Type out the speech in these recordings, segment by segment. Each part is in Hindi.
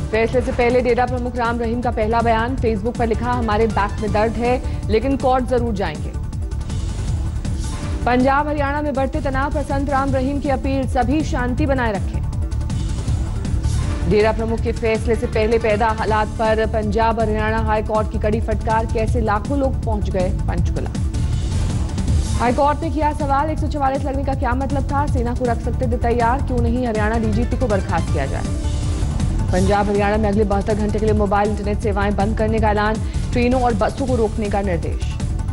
फैसले से पहले डेरा प्रमुख राम रहीम का पहला बयान, फेसबुक पर लिखा, हमारे बैक में दर्द है लेकिन कोर्ट जरूर जाएंगे। पंजाब हरियाणा में बढ़ते तनाव पर संत राम रहीम की अपील, सभी शांति बनाए रखें। डेरा प्रमुख के फैसले से पहले पैदा हालात पर पंजाब हरियाणा हाई कोर्ट की कड़ी फटकार, कैसे लाखों लोग पहुंच गए पंचकुला। हाई कोर्ट ने किया सवाल, 144 लगने का क्या मतलब था, सेना को रख सकते थे तैयार, क्यों नहीं हरियाणा डीजीपी को बर्खास्त किया जाए। पंजाब हरियाणा में अगले 72 घंटे के लिए मोबाइल इंटरनेट सेवाएं बंद करने का ऐलान, ट्रेनों और बसों को रोकने का निर्देश।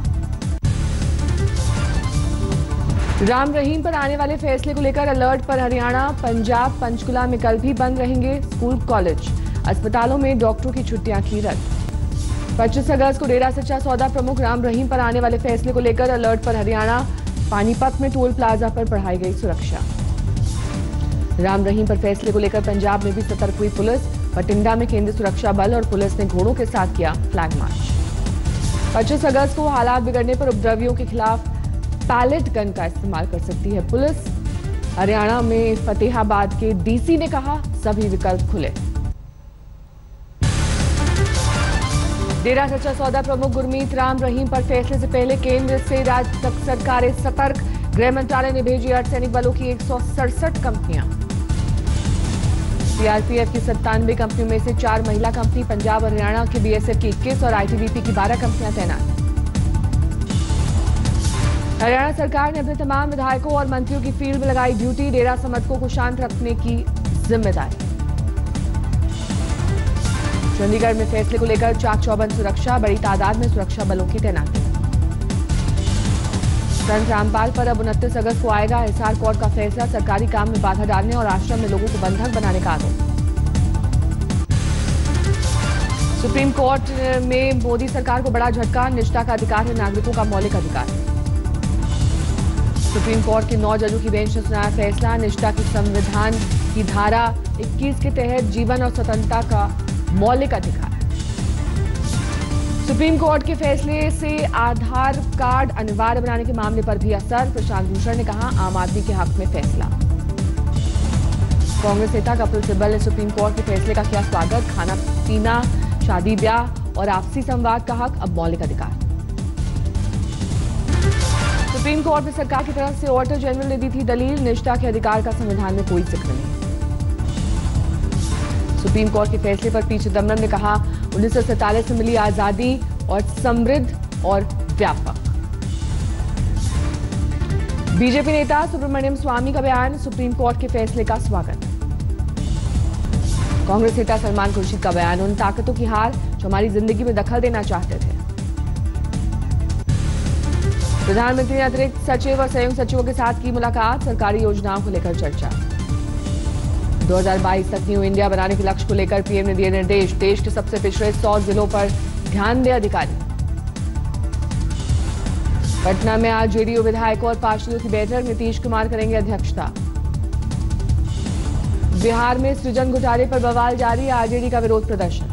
राम रहीम पर आने वाले फैसले को लेकर अलर्ट पर हरियाणा, पंजाब पंचकुला में कल भी बंद रहेंगे स्कूल कॉलेज, अस्पतालों में डॉक्टरों की छुट्टियां की रद्द। 25 अगस्त को डेरा सच्चा सौदा प्रमुख राम रहीम पर आने वाले फैसले को लेकर अलर्ट पर हरियाणा, पानीपत में टोल प्लाजा पर बढ़ाई गई सुरक्षा। राम रहीम पर फैसले को लेकर पंजाब में भी सतर्क हुई पुलिस, बठिंडा में केंद्रीय सुरक्षा बल और पुलिस ने घोड़ों के साथ किया फ्लैग मार्च। 25 अगस्त को हालात बिगड़ने पर उपद्रवियों के खिलाफ पैलेट गन का इस्तेमाल कर सकती है पुलिस। हरियाणा में फतेहाबाद के डीसी ने कहा, सभी विकल्प खुले। डेरा सच्चा सौदा प्रमुख गुरमीत राम रहीम पर फैसले से पहले केंद्र से राज्य तक सरकारें सतर्क, गृह मंत्रालय ने भेजी अर्धसैनिक बलों की 167 कंपनियां। सीआरपीएफ की 97 कंपनियों में से 4 महिला कंपनी, पंजाब हरियाणा के बीएसएफ की 21 और आईटीबीपी की 12 कंपनियां तैनात। हरियाणा सरकार ने अपने तमाम विधायकों और मंत्रियों की फील्ड में लगाई ड्यूटी, डेरा समर्थकों को शांत रखने की जिम्मेदारी। चंडीगढ़ में फैसले को लेकर चाक चौबंद सुरक्षा, बड़ी तादाद में सुरक्षा बलों की तैनाती। संत रामपाल पर अब 29 अगस्त को आएगा हिसार कोर्ट का फैसला, सरकारी काम में बाधा डालने और आश्रम में लोगों को बंधक बनाने का आरोप। सुप्रीम कोर्ट में मोदी सरकार को बड़ा झटका, निष्ठा का अधिकार है नागरिकों का मौलिक अधिकार। सुप्रीम कोर्ट के 9 जजों की बेंच ने सुनाया फैसला, निष्ठा की संविधान की धारा 21 के तहत जीवन और स्वतंत्रता का मौलिक अधिकार। सुप्रीम कोर्ट के फैसले से आधार कार्ड अनिवार्य बनाने के मामले पर भी असर, प्रशांत भूषण ने कहा, आम आदमी के हक में फैसला। कांग्रेस नेता कपिल सिब्बल ने सुप्रीम कोर्ट के फैसले का किया स्वागत, खाना पीना, शादी ब्याह और आपसी संवाद का हक अब मौलिक अधिकार। सुप्रीम कोर्ट में सरकार की तरफ से ऑडिटर जनरल ने दी थी दलील, निष्ठा के अधिकार का संविधान में कोई जिक्र नहीं। सुप्रीम कोर्ट के फैसले पर पी चिदम्बरम ने कहा, 1947 से मिली आजादी और समृद्ध और व्यापक। बीजेपी नेता सुब्रमण्यम स्वामी का बयान, सुप्रीम कोर्ट के फैसले का स्वागत। कांग्रेस नेता सलमान खुर्शीद का बयान, उन ताकतों की हार जो हमारी जिंदगी में दखल देना चाहते थे। प्रधानमंत्री ने अतिरिक्त सचिव और संयुक्त सचिवों के साथ की मुलाकात, सरकारी योजनाओं को लेकर चर्चा। 2022 तक न्यू इंडिया बनाने के लक्ष्य को लेकर पीएम ने दिए निर्देश, देश के सबसे पिछड़े 100 जिलों पर ध्यान दे अधिकारी। पटना में आज जेडीयू विधायकों और पार्षदों की बैठक, नीतीश कुमार करेंगे अध्यक्षता। बिहार में सृजन घोटाले पर बवाल जारी, आरजेडी का विरोध प्रदर्शन।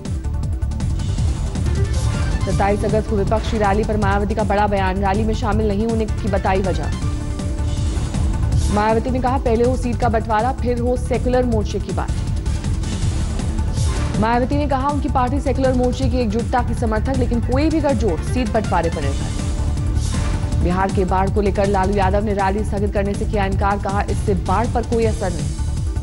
27 अगस्त को विपक्षी रैली पर मायावती का बड़ा बयान, रैली में शामिल नहीं होने की बताई वजह। मायावती ने कहा, पहले हो सीट का बंटवारा, फिर हो सेक्युलर मोर्चे की बात। मायावती ने कहा, उनकी पार्टी सेक्युलर मोर्चे की एकजुटता की समर्थक, लेकिन कोई भी गठजोड़ सीट बंटवारे पर निर्भर। बिहार के बाढ़ को लेकर लालू यादव ने रैली स्थगित करने से किया इनकार, कहा इससे बाढ़ पर कोई असर नहीं।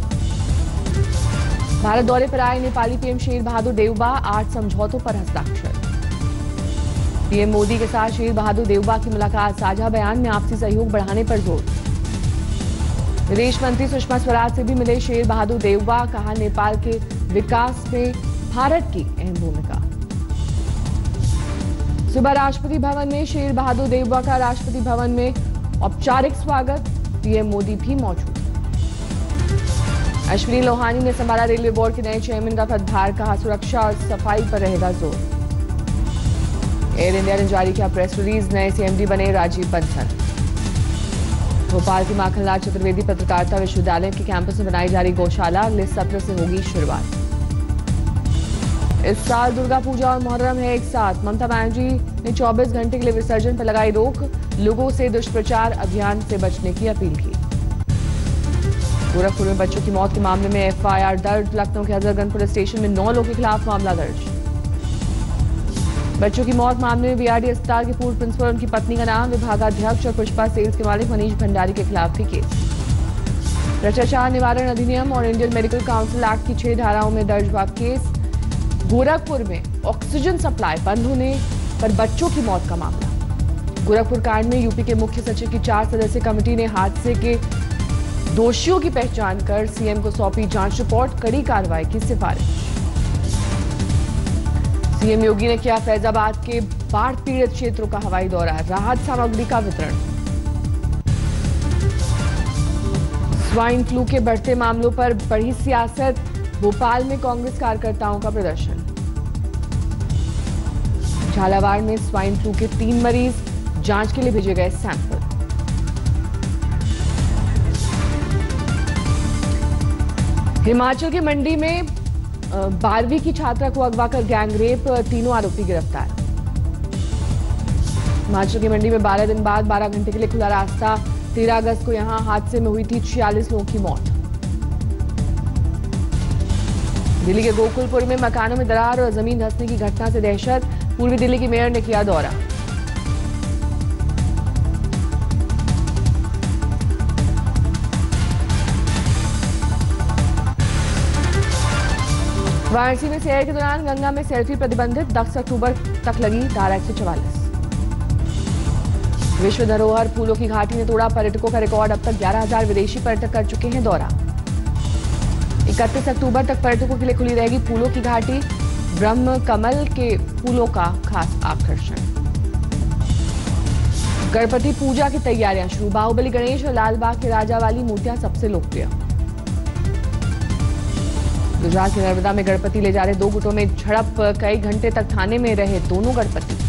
भारत दौरे पर आए नेपाली पीएम शेर बहादुर देउबा, 8 समझौतों पर हस्ताक्षर। पीएम मोदी के साथ शेर बहादुर देउबा की मुलाकात, साझा बयान में आपसी सहयोग बढ़ाने पर जोर। विदेश मंत्री सुषमा स्वराज से भी मिले शेर बहादुर देउबा, कहा नेपाल के विकास में भारत की अहम भूमिका। सुबह राष्ट्रपति भवन में शेर बहादुर देउबा का राष्ट्रपति भवन में औपचारिक स्वागत, पीएम मोदी भी मौजूद। अश्विनी लोहानी ने संभाला रेलवे बोर्ड के नए चेयरमैन का पदभार, कहा सुरक्षा और सफाई पर रहेगा जोर। एयर इंडिया ने जारी किया प्रेस रिलीज, नए सीएमडी बने राजीव बंसल। भोपाल के माखनलाल चतुर्वेदी पत्रकारिता विश्वविद्यालय के कैंपस में बनाई जा रही गौशाला, अगले सत्र से होगी शुरुआत। इस साल दुर्गा पूजा और मुहर्रम है एक साथ, ममता बनर्जी ने 24 घंटे के लिए विसर्जन पर लगाई रोक, लोगों से दुष्प्रचार अभियान से बचने की अपील की। गोरखपुर में बच्चों की मौत के मामले में एफआईआर दर्ज। लखनऊ के हजरतगंज पुलिस स्टेशन में 9 लोगों के खिलाफ मामला दर्ज। बच्चों की मौत मामले में बीआरडी अस्पताल के पूर्व प्रिंसिपल और उनकी पत्नी का नाम, विभागाध्यक्ष और पुष्पा सेल्स के मालिक मनीष भंडारी के खिलाफ भी केस। भ्रष्टाचार निवारण अधिनियम और इंडियन मेडिकल काउंसिल एक्ट की 6 धाराओं में दर्ज हुआ केस। गोरखपुर में ऑक्सीजन सप्लाई बंद होने पर बच्चों की मौत का मामला। गोरखपुर कांड में यूपी के मुख्य सचिव की 4 सदस्यीय कमेटी ने हादसे के दोषियों की पहचान कर सीएम को सौंपी जांच रिपोर्ट, कड़ी कार्रवाई की सिफारिश। सीएम योगी ने किया फैजाबाद के बाढ़ पीड़ित क्षेत्रों का हवाई दौरा, राहत सामग्री का वितरण। स्वाइन फ्लू के बढ़ते मामलों पर बढ़ी सियासत, भोपाल में कांग्रेस कार्यकर्ताओं का प्रदर्शन। झालावाड़ में स्वाइन फ्लू के 3 मरीज, जांच के लिए भेजे गए सैंपल। हिमाचल के मंडी में 12वीं की छात्रा को अगवा कर गैंगरेप, 3 आरोपी गिरफ्तार। हिमाचल के मंडी में 12 दिन बाद 12 घंटे के लिए खुला रास्ता। 13 अगस्त को यहां हादसे में हुई थी 46 लोगों की मौत। दिल्ली के गोकुलपुर में मकानों में दरार और जमीन धंसने की घटना से दहशत, पूर्वी दिल्ली की मेयर ने किया दौरा। वाराणसी में सैर के दौरान गंगा में सेल्फी प्रतिबंधित, 10 अक्टूबर तक लगी धारा 144। विश्व धरोहर फूलों की घाटी ने तोड़ा पर्यटकों का रिकॉर्ड, अब तक 11,000 विदेशी पर्यटक कर चुके हैं दौरा। 31 अक्टूबर तक पर्यटकों के लिए खुली रहेगी फूलों की घाटी, ब्रह्म कमल के फूलों का खास आकर्षण। गणपति पूजा की तैयारियां शुरू, बाहुबली गणेश और लालबाग के राजा वाली मूर्तियां सबसे लोकप्रिय। गुजरात के नर्मदा में गणपति ले जा रहे 2 गुटों में झड़प, कई घंटे तक थाने में रहे दोनों गणपति।